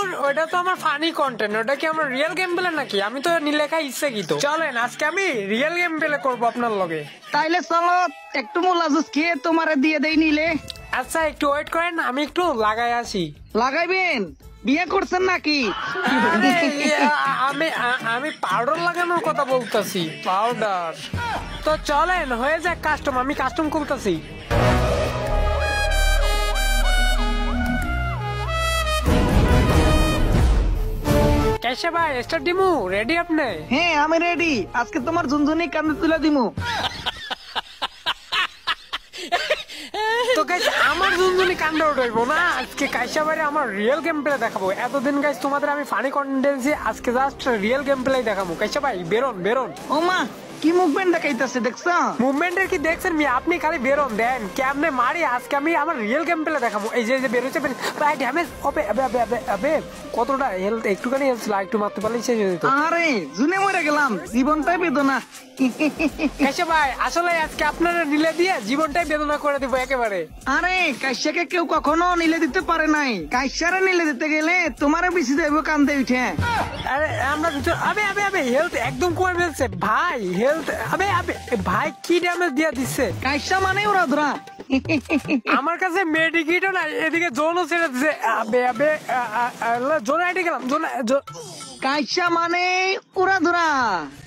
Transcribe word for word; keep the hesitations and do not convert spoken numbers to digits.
ধুর, ওটা তো আমার ফানি কন্টেন্ট, ওটা কি আমার রিয়েল গেম প্লে নাকি? আমি তো লেখা ইচ্ছাকৃত। চলেন আজকে আমি রিয়েল গেম প্লে করবো আপনার লগে। তাইলে চলো একটু মোলা জুস খেয়ে তোমারে দিয়ে দেই নিলে। আচ্ছা একটু ওয়েট করেন, আমি একটু লাগাই আসি। লাগাইবেন? বিয়ে করছেন নাকি? আরে, আমি আমি পাউডার লাগানোর কথা বলতেছি, পাউডার। তো চলেন হয়ে যাক কাস্টম, আমি কাস্টম খুলতেছি। কেশে ভাই স্টার্ট দিমু, রেডি আপনি? হ্যাঁ আমি রেডি, আজকে তোমার ঝুনঝুনি কান্দে তুলে দিমু। তো গাইস আমার ঝুনঝুনি কান্ডা উঠাইবো না আজকে, কাইসা বাইরে আমার রিয়েল গেম প্লে দেখাবো। এতদিন গাইস তোমাদের আমি ফানি কন্টেন্ট দিয়েছি, আজকে জাস্ট রিয়েল গেম প্লে দেখাবো। কাইসা ভাই বেরোন বেরোন। ও মা, কি মুভমেন্ট দেখাইতেছে দেখছ? মুভমেন্টের কি দেখছেন মি? আপনি খালি বেরোন, দেন কেমনে মারি আজকে আমি আমার রিয়েল গেম প্লে দেখাবো। এই যে যে বেরোচ্ছে ভাই, ড্যামেজ হবে। আবে আবে আবে আবে কতটা হেলথ, একটুখানি হেলথ ছিল, একটু মারতে পারলেই শেষ হয়ে যেত। আরে জুনে মরে গেলাম, জীবনটাই বেদনা। কাইসা ভাই আসলে আজকে আপনারা নিলে দিয়ে জীবনটাই বেদনা করে দিব একেবারে। আরে কাইসাকে কেউ কখনো নিলে দিতে পারে নাই, কাইসারে নিলে দিতে গেলে তোমারে বেশি দেবো কান্দে উঠে। আরে আমরা আবে আবে আবে হেলথ একদম কমে ফেলছে ভাই, হেলথ আবে আবে ভাই কি ড্যামেজ দিয়া দিচ্ছে। কাইসা মানে ওরা ধরা। আমার কাছে মেডিকিটও নাই, এদিকে জোনও ছেড়ে দিচ্ছে। আবে আবে জোনে আইটে গেলাম, জোনে। কাইসা মানে ওরা ধরা।